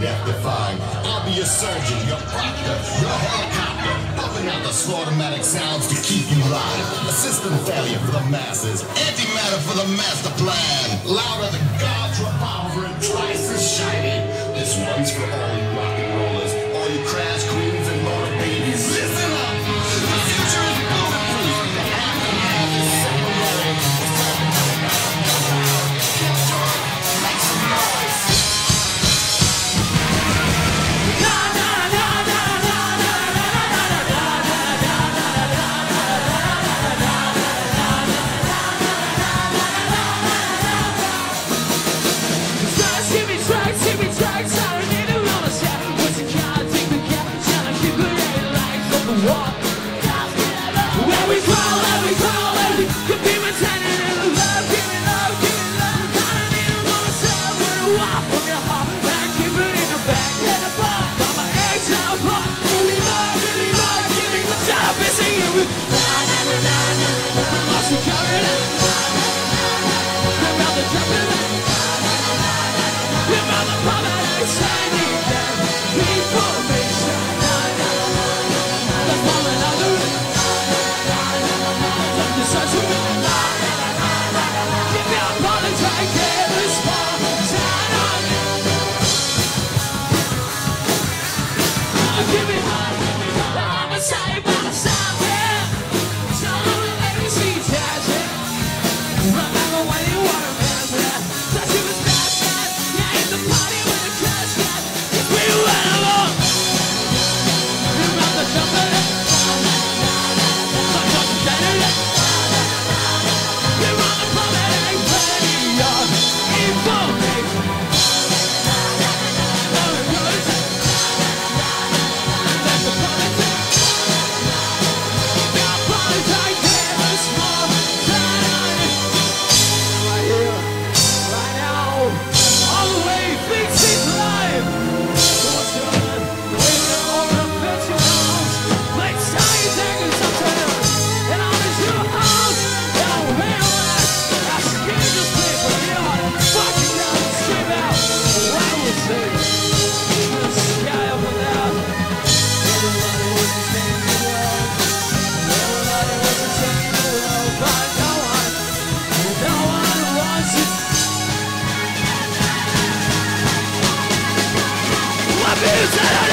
death-defying. I'll be your surgeon, your proctor, your helicopter, pumping out the slaughtermatic sounds to keep you live. A system failure for the masses, antimatter for the master plan. Louder than God's revolver and twice as shiny. This one's for all you rock and rollers, all you crash queens and motor babies. Listen up, the future is bulletproof. The aftermath is separated. Make some noise. Is that